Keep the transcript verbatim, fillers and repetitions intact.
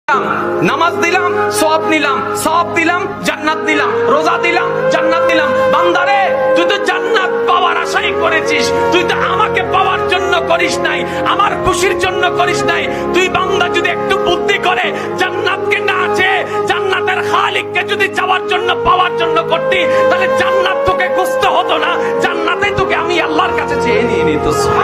নামাজ দিলাম, সওয়াব নিলাম, সওয়াব দিলাম, জান্নাত দিলাম, রোজা দিলাম, জান্নাত দিলাম। বান্দারে, তুই তো জান্নাত পাওয়ার আশাই করেছিস, তুই তো আমাকে পাওয়ার জন্য করিস নাই, আমার খুশির জন্য করিস নাই। তুই বান্দা যদি একটু বুদ্ধি করে জান্নাতকে না আছে জান্নাতের খালিককে যদি চাওয়ার জন্য পাওয়ার জন্য করতি, তাহলে জান্নাত তোকে খুঁজতে হতো না, জান্নাতে তোকে আমি আল্লাহর কাছে চেয়ে নিয়ে নিত।